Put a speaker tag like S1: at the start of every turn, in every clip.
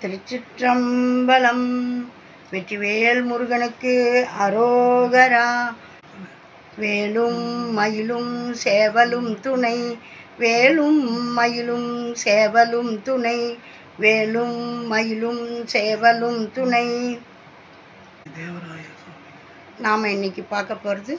S1: திருச்சிற்றம்பலம். வெற்றிவேல் முருகனுக்கு அரோகரா. வேலும் மயிலும் சேவலும் துணை, வேலும் மயிலும் சேவலும் துணை, வேலும் மயிலும் சேவலும் துணை. நாம் இன்னைக்கு பார்க்க போகிறது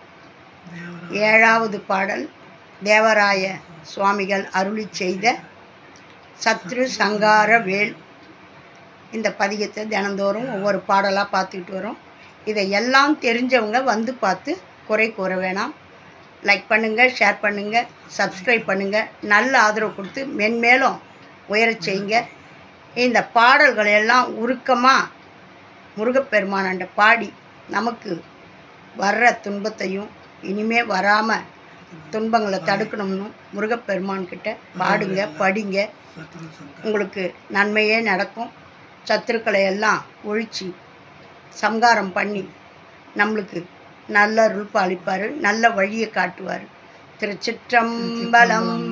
S1: 7வது பாடல். தேவராய சுவாமிகள் அருளி செய்த சத்ரு சங்கார வேல். இந்த பதிகத்தை தினந்தோறும் ஒவ்வொரு பாடலாக பார்த்துக்கிட்டு வரோம். இதை எல்லாம் தெரிஞ்சவங்க வந்து பார்த்து குறை கூற வேணாம். லைக் பண்ணுங்கள், ஷேர் பண்ணுங்கள், சப்ஸ்கிரைப் பண்ணுங்கள். நல்ல ஆதரவு கொடுத்து மென்மேலும் உயரச் செய்யுங்க. இந்த பாடல்களை எல்லாம் உருக்கமாக முருகப்பெருமானண்ட பாடி நமக்கு வர்ற துன்பத்தையும் இனிமே வராமல் துன்பங்களை தடுக்கணும்னு முருகப்பெருமான்கிட்ட பாடுங்க, படிங்க. உங்களுக்கு நன்மையே நடக்கும். சத்துருக்களை எல்லாம் ஒழிச்சு சம்காரம் பண்ணி நம்மளுக்கு நல்ல அருள் அளிப்பார், நல்ல வழியை காட்டுவார். திருச்சிற்றம்பலம்.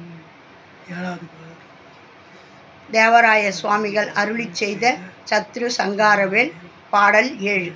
S1: தேவராய சுவாமிகள் அருளி செய்த சத்ரு சங்காரவேல். பாடல் 7.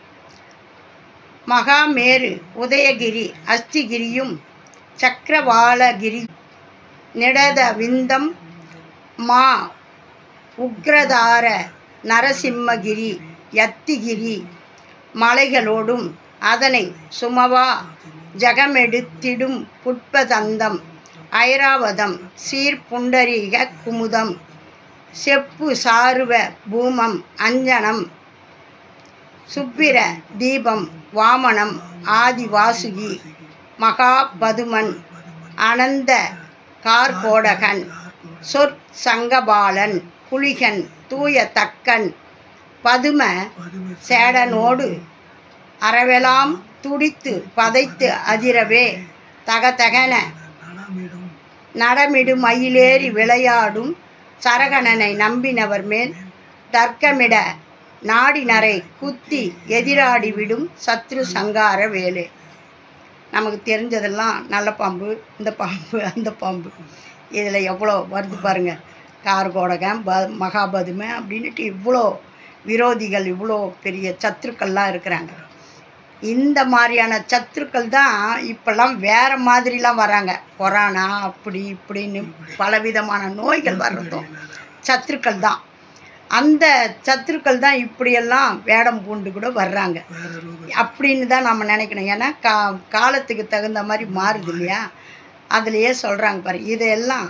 S1: மகாமேரு உதயகிரி அஸ்திகிரியும் சக்கரவாளகிரி நிடத விந்தம் மா உக்ரதார நரசிம்மகிரி யத்திகிரி மலைகளோடும் அதனை சுமவா ஜகமெடுத்திடும் புட்பதந்தம் ஐராவதம் சீர்புண்டரீக குமுதம் செப்பு சாருவ பூமம் அஞ்சனம் சுப்பிர தீபம் வாமனம் ஆதிவாசுகி மகாபதுமன் அனந்த கார்கோடகன் சொற்சங்கபாலன் குளிகன் தூய தக்கன் பதும சேடனோடு அறவெலாம் துடித்து பதைத்து அதிரவே தகதகன நடமிடு மயிலேறி விளையாடும் சரகணனை நம்பினவர் மேல் தர்க்கமிட நாடினரை குத்தி எதிராடிவிடும் சத்ரு சங்கார வேலே. நமக்கு தெரிஞ்சதெல்லாம் நல்ல பாம்பு, இந்த பாம்பு, அந்த பாம்பு. இதில் எவ்வளோ வருது பாருங்கள். கார்கோடகன், மகாபதுமை அப்படின்ட்டு இவ்வளோ விரோதிகள், இவ்வளோ பெரிய சத்துருக்கள்லாம் இருக்கிறாங்க. இந்த மாதிரியான சத்துருக்கள் தான் இப்போல்லாம் வேறு மாதிரிலாம் வராங்க. கொரோனா அப்படி இப்படின்னு பலவிதமான நோய்கள் வர்றதும் சத்துருக்கள் தான். அந்த சத்துருக்கள் தான் இப்படியெல்லாம் வேடம் பூண்டு கூட வர்றாங்க அப்படின்னு தான் நம்ம நினைக்கணும். ஏன்னா காலத்துக்கு தகுந்த மாதிரி மாறுது இல்லையா? அதுலேயே சொல்கிறாங்க பாரு. இதையெல்லாம்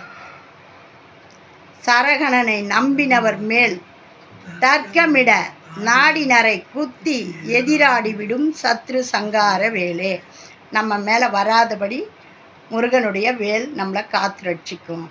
S1: சரகணனை நம்பினவர் மேல் தர்க்கமிட நாடினரை குத்தி எதிராடிவிடும் சத்ரு சங்கார வேலே. நம்ம மேலே வராதபடி முருகனுடைய வேல் நம்மளை காத்து ரட்சிக்கும்.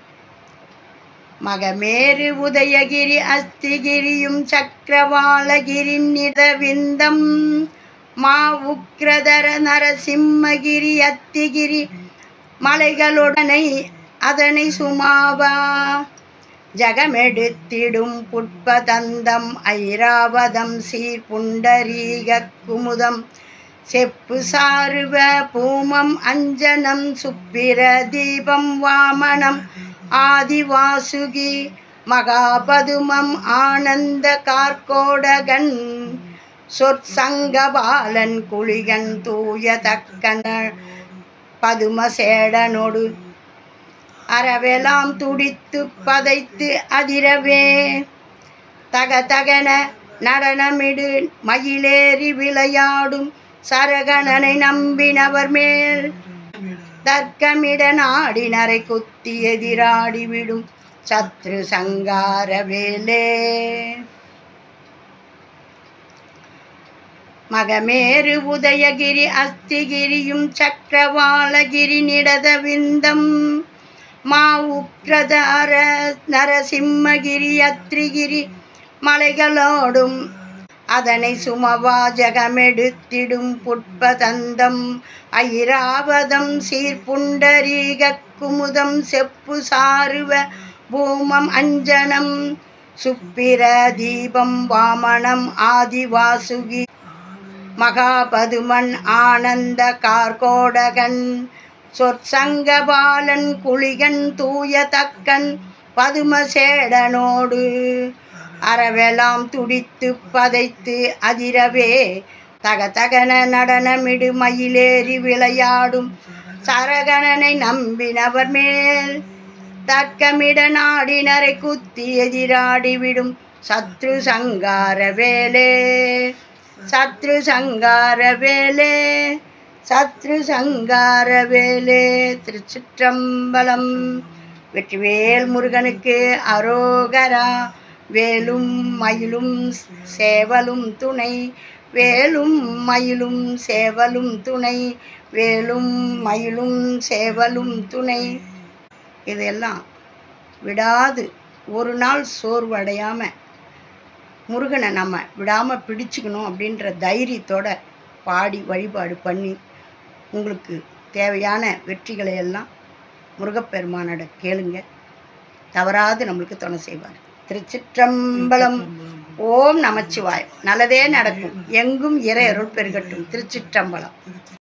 S1: மகமேரு உதயகிரி அஸ்திகிரியும் சக்கரவாளகிரி நிதவிந்தம் மா உக்ரதர நரசிம்மகிரி அத்திகிரி மலைகளுடனை அதனை சுமாவா ஜகமெடுத்திடும் புட்பதந்தம் ஐராவதம் சீர்புண்டரீக குமுதம் செப்பு சாருவ பூமம் அஞ்சனம் சுப்பிர தீபம் வாமனம் ஆதிவாசுகி மகாபதுமம் ஆனந்த கார்கோடகன் சொற்சங்கபாலன் குளிகன் தூய தக்கன பதுமசேடனோடு அறவெலாம் துடித்து பதைத்து அதிரவே தகதகன நடனமிடு மயிலேறி விளையாடும் சரகணனை நம்பினவர் மேல் தர்க்கமிட நாடினரை குத்தி எதிராடிவிடும் சத்ரு சங்கார வேலே. மகமேரு உதயகிரி அஸ்திகிரியும் சக்கரவாளகிரி நிடத விந்தம் மா உக்ரதார நரசிம்மகிரி யத்ரிகிரி மலைகளோடும் அதனை சுமவா ஜகமெடுத்திடும் புட்பதந்தம் ஐராவதம் சீர்புண்டரீக குமுதம் செப்பு சாருவ பூமம் அஞ்சனம் சுப்பிர தீபம் வாமனம் ஆதிவாசுகி மகாபதுமன் ஆனந்த கார்கோடகன் சொற்சங்கபாலன் குளிகன் தூய தக்கன் பதுமசேடனோடு அறவெல்லாம் துடித்து பதைத்து அதிரவே தகதகன நடனமிடு மயிலேறி விளையாடும் சரகணனை நம்பினவர் மேல் தர்க்கமிட நாடினரை குத்தி எதிராடிவிடும் சத்ரு சங்கார வேலே, சத்ரு சங்கார வேலே, சத்ரு சங்கார வேலே. திருச்சிற்றம்பலம். வெற்றிவேல் முருகனுக்கு அரோகரா. வேலும் மயிலும் சேவலும் துணை, வேலும் மயிலும் சேவலும் துணை, வேலும் மயிலும் சேவலும் துணை. இதெல்லாம் விடாது ஒரு நாள் சோர்வடையாமல் முருகனை நம்ம விடாமல் பிடிச்சிக்கணும் அப்படின்ற தைரியத்தோட பாடி வழிபாடு பண்ணி உங்களுக்கு தேவையான வெற்றிகளை எல்லாம் முருகப்பெருமானோட கேளுங்க. தவறாது நம்மளுக்கு துணை செய்வார். திருச்சிற்றம்பலம். ஓம் நமச்சிவாய். நல்லதே நடக்கும். எங்கும் இறை அருள் பெருகட்டும். திருச்சிற்றம்பலம்.